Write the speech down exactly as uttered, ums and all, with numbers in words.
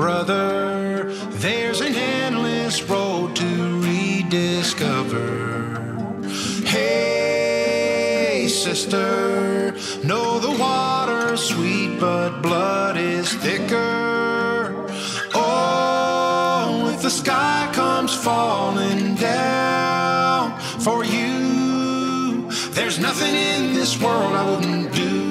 brother, there's an endless road to rediscover. Hey, sister, know the water's sweet, but blood is thicker. Oh, if the sky comes falling down for you, there's nothing in this world I wouldn't do.